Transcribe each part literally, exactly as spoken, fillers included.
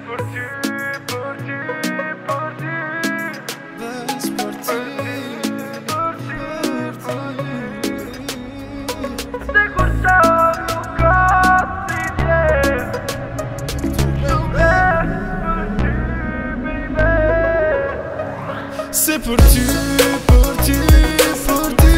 për ty, për ty, për ty. Veç për ty, për ty, për ty. Se kur qa nuk ka si dje. Shumë për ty, baby. se për ty, për ty, për ty.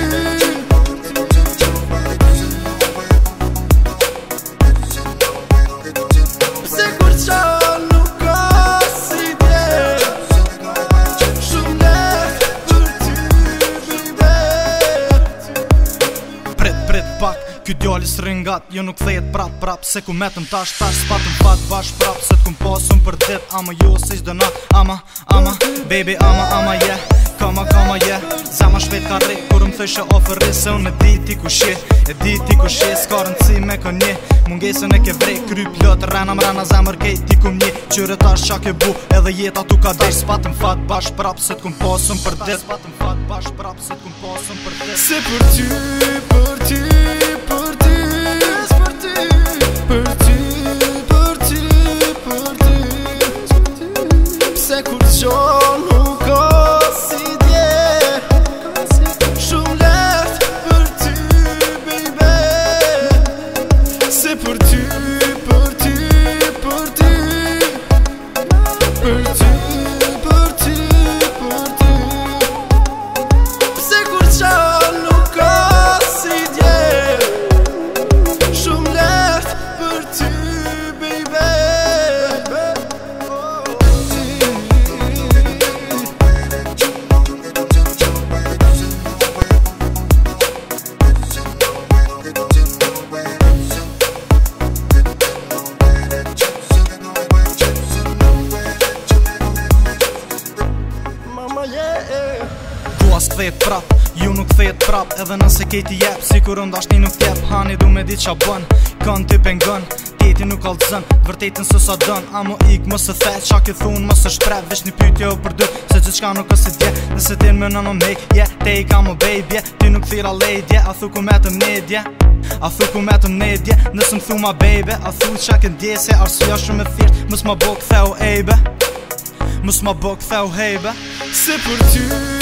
Se kur qa nuk ka si dje. Shumë lehtë për ty, baby. Prit, prit pak, ky djalli s'ringat, jo nuk thejet prap, prap. Se ku metëm tash, tash s'patëm fat bash prap. Se t'kum pasun për dit, ama jo se qdo nat. Ama, ama, baby, ama, ama, yeah. Kama, kama, yeah. Zama shpet ka rri, kur më thëshe ofërri. Se unë e di ti ku shi, e di ti ku shi. S'ka rëndësi me ka një, mungesën e ke vrej. Kry plot, rana mrana zemër kej ti kum një. Qyre tash qa ke bu, edhe jeta tu ka dash. S'patëm fat bash prap, se t'kum pasun për dit. S'patëm fat bash prap, se t'kum pasun për dit. Se për ty, për ty, për ty. Për ty, për ty, për ty, për ty. Pse kur qa nuk ka si dje. Shumë lehtë për ty, baby. Se për ty, për ty, për ty. Për ty, për ty, për ty. Pse kur qa nuk ka si dje. Shumë lehtë për ty, baby. Mama, yeah. Dua s'kthejet prap, ju nuk kthejet prap. Edhe nëse kejti jep, si kur ndashni nuk t'jep. Hani du me dit qa bën, kën ty pengon. Teti nuk alzën, vërtetin së sa dën. Amo ik më së the, qa ki thun më së shpret. Vesh një pytje o për dy, se që qka nuk është dje. Nëse tin me në në mek, yeah, te i ka më baby, yeah. Ty nuk thira lejtje, a thu ku me të mnedje. A thu ku me të mnedje, nësë më thu ma baby. A thu qa ke ndje, se arsua shumë e thjesht. Mës ma bo ktheu ejbe, mës ma bo ktheu hejbe. Se për ty,